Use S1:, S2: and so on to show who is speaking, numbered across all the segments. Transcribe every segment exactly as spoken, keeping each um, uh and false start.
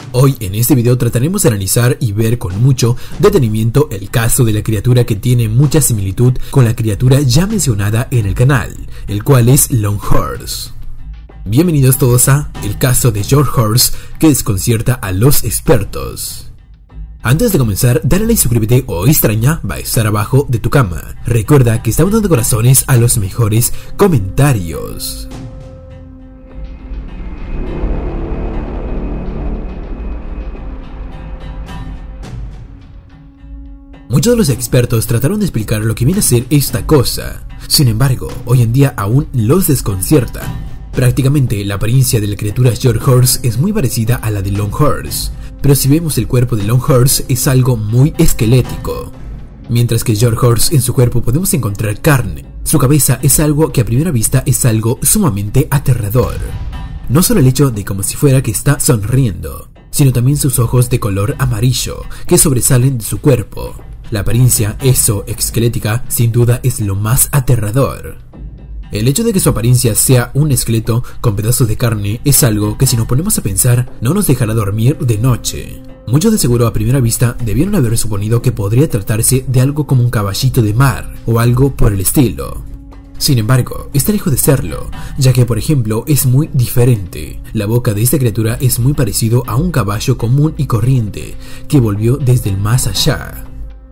S1: Hoy en este video trataremos de analizar y ver con mucho detenimiento el caso de la criatura que tiene mucha similitud con la criatura ya mencionada en el canal, el cual es Longhorse. Bienvenidos todos a el caso de Longhorse que desconcierta a los expertos. Antes de comenzar, dale like, suscríbete o extraña va a estar abajo de tu cama. Recuerda que estamos dando corazones a los mejores comentarios. Muchos de los expertos trataron de explicar lo que viene a ser esta cosa. Sin embargo, hoy en día aún los desconcierta. Prácticamente la apariencia de la criatura Longhorse es muy parecida a la de Longhorse, pero si vemos el cuerpo de Longhorse es algo muy esquelético. Mientras que Longhorse en su cuerpo podemos encontrar carne, su cabeza es algo que a primera vista es algo sumamente aterrador. No solo el hecho de como si fuera que está sonriendo, sino también sus ojos de color amarillo que sobresalen de su cuerpo. La apariencia exoesquelética sin duda es lo más aterrador. El hecho de que su apariencia sea un esqueleto con pedazos de carne es algo que si nos ponemos a pensar no nos dejará dormir de noche. Muchos de seguro a primera vista debieron haber suponido que podría tratarse de algo como un caballito de mar o algo por el estilo. Sin embargo, está lejos de serlo, ya que por ejemplo es muy diferente. La boca de esta criatura es muy parecido a un caballo común y corriente que volvió desde el más allá.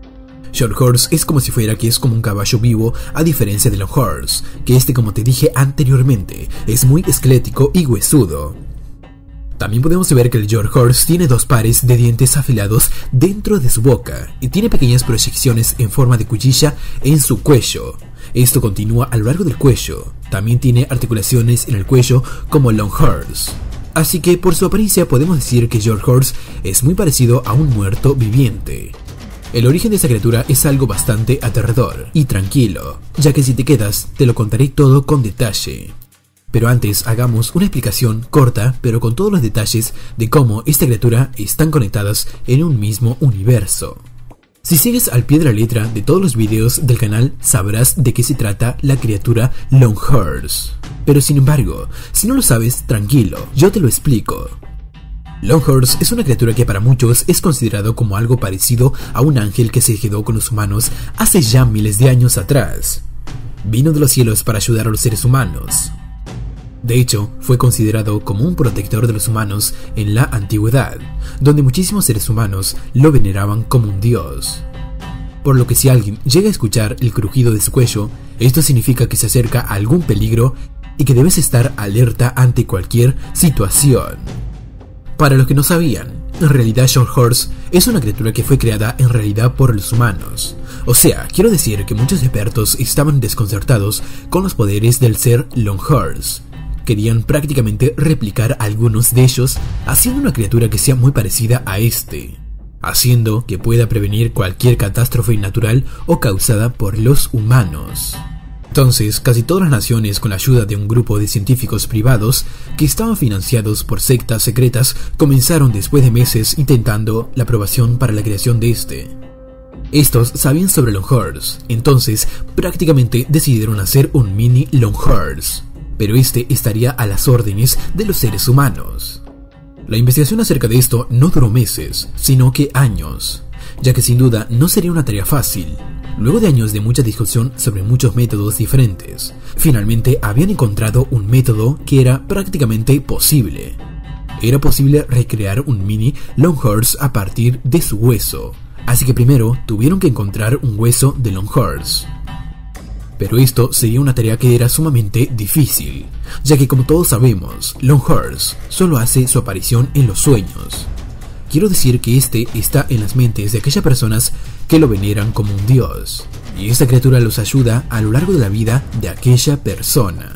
S1: Longhorse es como si fuera que es como un caballo vivo, a diferencia de Longhorse, que este, como te dije anteriormente, es muy esquelético y huesudo. También podemos ver que el Longhorse tiene dos pares de dientes afilados dentro de su boca y tiene pequeñas proyecciones en forma de cuchilla en su cuello. Esto continúa a lo largo del cuello. También tiene articulaciones en el cuello como Longhorse. Así que por su apariencia podemos decir que Longhorse es muy parecido a un muerto viviente. El origen de esta criatura es algo bastante aterrador y tranquilo, ya que si te quedas te lo contaré todo con detalle. Pero antes hagamos una explicación corta pero con todos los detalles de cómo esta criatura están conectadas en un mismo universo. Si sigues al pie de la letra de todos los videos del canal sabrás de qué se trata la criatura Longhorse. Pero sin embargo, si no lo sabes, tranquilo, yo te lo explico. Longhorse es una criatura que para muchos es considerado como algo parecido a un ángel que se quedó con los humanos hace ya miles de años atrás. Vino de los cielos para ayudar a los seres humanos. De hecho, fue considerado como un protector de los humanos en la antigüedad, donde muchísimos seres humanos lo veneraban como un dios. Por lo que si alguien llega a escuchar el crujido de su cuello, esto significa que se acerca a algún peligro y que debes estar alerta ante cualquier situación. Para los que no sabían, en realidad Longhorse es una criatura que fue creada en realidad por los humanos. O sea, quiero decir que muchos expertos estaban desconcertados con los poderes del ser Longhorse. Querían prácticamente replicar algunos de ellos, haciendo una criatura que sea muy parecida a este, haciendo que pueda prevenir cualquier catástrofe natural o causada por los humanos. Entonces, casi todas las naciones, con la ayuda de un grupo de científicos privados que estaban financiados por sectas secretas, comenzaron después de meses intentando la aprobación para la creación de este. Estos sabían sobre Longhorse, entonces prácticamente decidieron hacer un mini Longhorse, pero este estaría a las órdenes de los seres humanos. La investigación acerca de esto no duró meses, sino que años, ya que sin duda no sería una tarea fácil. Luego de años de mucha discusión sobre muchos métodos diferentes, finalmente habían encontrado un método que era prácticamente posible. Era posible recrear un mini Longhorse a partir de su hueso, así que primero tuvieron que encontrar un hueso de Longhorse. Pero esto sería una tarea que era sumamente difícil, ya que como todos sabemos, Longhorse solo hace su aparición en los sueños. Quiero decir que este está en las mentes de aquellas personas que lo veneran como un dios, y esta criatura los ayuda a lo largo de la vida de aquella persona.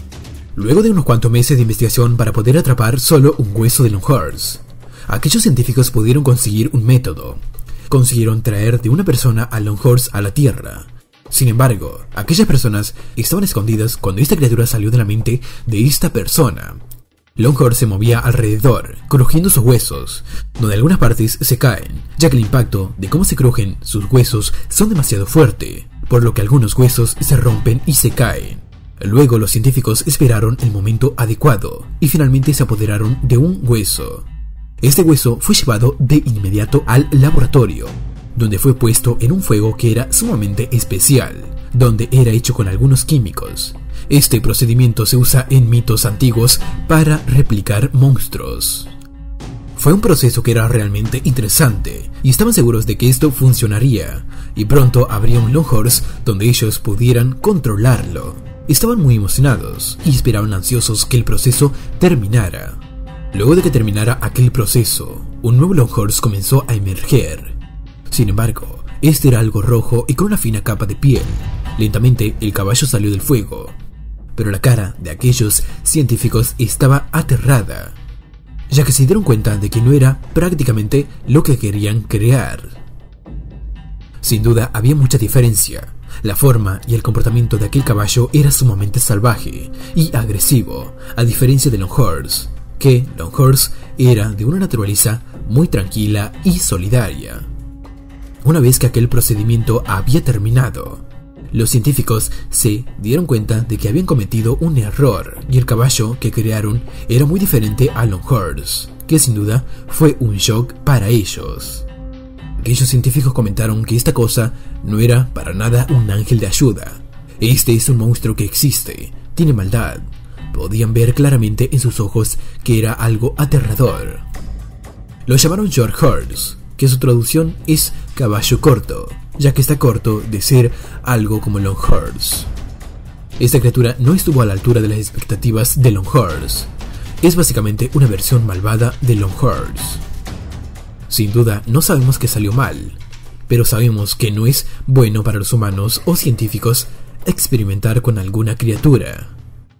S1: Luego de unos cuantos meses de investigación para poder atrapar solo un hueso de Longhorse, aquellos científicos pudieron conseguir un método. Consiguieron traer de una persona a Longhorse a la Tierra. Sin embargo, aquellas personas estaban escondidas cuando esta criatura salió de la mente de esta persona. Longhorse se movía alrededor, crujiendo sus huesos, donde algunas partes se caen, ya que el impacto de cómo se crujen sus huesos son demasiado fuerte, por lo que algunos huesos se rompen y se caen. Luego los científicos esperaron el momento adecuado, y finalmente se apoderaron de un hueso. Este hueso fue llevado de inmediato al laboratorio, donde fue puesto en un fuego que era sumamente especial, donde era hecho con algunos químicos. Este procedimiento se usa en mitos antiguos para replicar monstruos. Fue un proceso que era realmente interesante, y estaban seguros de que esto funcionaría, y pronto habría un Longhorse donde ellos pudieran controlarlo. Estaban muy emocionados, y esperaban ansiosos que el proceso terminara. Luego de que terminara aquel proceso, un nuevo Longhorse comenzó a emerger. Sin embargo, este era algo rojo y con una fina capa de piel. Lentamente el caballo salió del fuego, pero la cara de aquellos científicos estaba aterrada, ya que se dieron cuenta de que no era prácticamente lo que querían crear. Sin duda había mucha diferencia. La forma y el comportamiento de aquel caballo era sumamente salvaje y agresivo, a diferencia de Longhorse, que Longhorse era de una naturaleza muy tranquila y solidaria. Una vez que aquel procedimiento había terminado, los científicos se dieron cuenta de que habían cometido un error y el caballo que crearon era muy diferente a Longhorse, que sin duda fue un shock para ellos. Aquellos científicos comentaron que esta cosa no era para nada un ángel de ayuda. Este es un monstruo que existe, tiene maldad. Podían ver claramente en sus ojos que era algo aterrador. Lo llamaron Short Horse, que su traducción es caballo corto, ya que está corto de ser algo como Longhorse. Esta criatura no estuvo a la altura de las expectativas de Longhorse. Es básicamente una versión malvada de Longhorse. Sin duda, no sabemos qué salió mal, pero sabemos que no es bueno para los humanos o científicos experimentar con alguna criatura.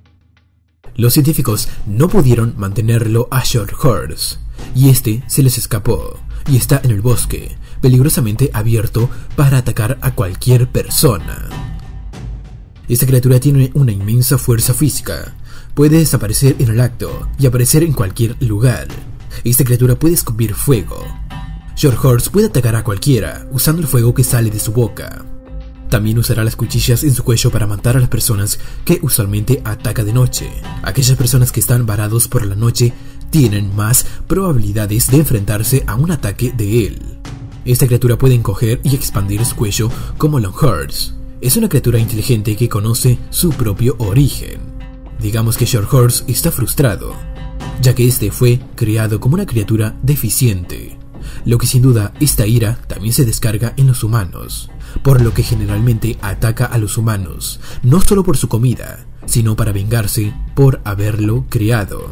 S1: Los científicos no pudieron mantenerlo a Short Horse, y este se les escapó, y está en el bosque, peligrosamente abierto para atacar a cualquier persona. Esta criatura tiene una inmensa fuerza física, puede desaparecer en el acto y aparecer en cualquier lugar. Esta criatura puede escupir fuego. Short Horse puede atacar a cualquiera usando el fuego que sale de su boca. También usará las cuchillas en su cuello para matar a las personas que usualmente ataca de noche. Aquellas personas que están varados por la noche tienen más probabilidades de enfrentarse a un ataque de él. Esta criatura puede encoger y expandir su cuello como Longhorse. Es una criatura inteligente que conoce su propio origen. Digamos que Short Horse está frustrado, ya que este fue creado como una criatura deficiente. Lo que sin duda esta ira también se descarga en los humanos, por lo que generalmente ataca a los humanos, no solo por su comida, sino para vengarse por haberlo creado.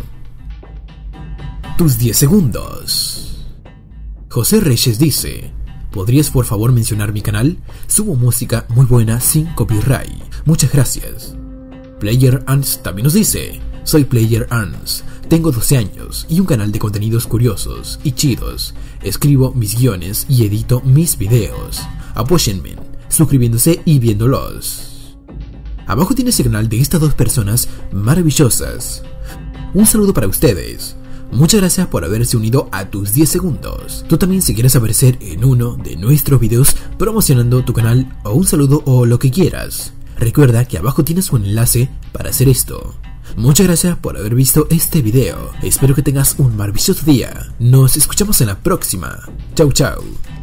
S1: Tus diez segundos. José Reyes dice: ¿podrías por favor mencionar mi canal? Subo música muy buena sin copyright. Muchas gracias. Player Ants también nos dice: soy Player Ants, tengo doce años y un canal de contenidos curiosos y chidos. Escribo mis guiones y edito mis videos. Apóyenme suscribiéndose y viéndolos. Abajo tienes el canal de estas dos personas maravillosas. Un saludo para ustedes. Muchas gracias por haberse unido a tus diez segundos. Tú también, si quieres aparecer en uno de nuestros videos promocionando tu canal o un saludo o lo que quieras, recuerda que abajo tienes un enlace para hacer esto. Muchas gracias por haber visto este video. Espero que tengas un maravilloso día. Nos escuchamos en la próxima. Chau chau.